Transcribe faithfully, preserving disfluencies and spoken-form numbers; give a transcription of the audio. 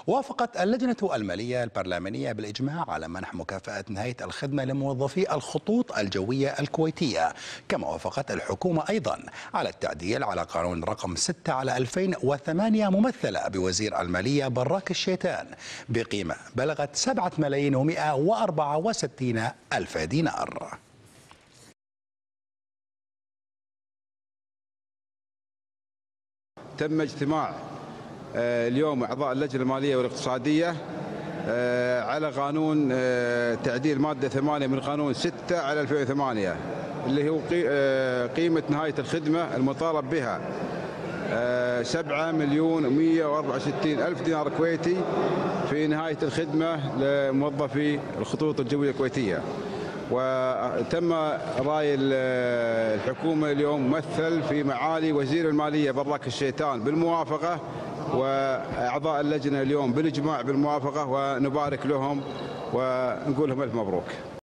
وافقت اللجنة المالية البرلمانية بالإجماع على منح مكافأة نهاية الخدمة لموظفي الخطوط الجوية الكويتية. كما وافقت الحكومة أيضا على التعديل على قانون رقم ستة على ألفين وثمانية ممثلة بوزير المالية براك الشيتان بقيمة بلغت سبعة ملايين ومئة وأربعة وستين ألف دينار. تم اجتماع اليوم أعضاء اللجنة المالية والاقتصادية على قانون تعديل مادة ثمانية من قانون ستة على ألفين وثمانية اللي هو قيمة نهاية الخدمة المطالب بها سبعة مليون ومئة وأربعة وستين ألف دينار كويتي في نهاية الخدمة لموظفي الخطوط الجوية الكويتية. وتم رأي الحكومة اليوم ممثل في معالي وزير المالية براك الشيتان بالموافقة، وأعضاء اللجنة اليوم بالإجماع بالموافقة، ونبارك لهم ونقول لهم ألف مبروك.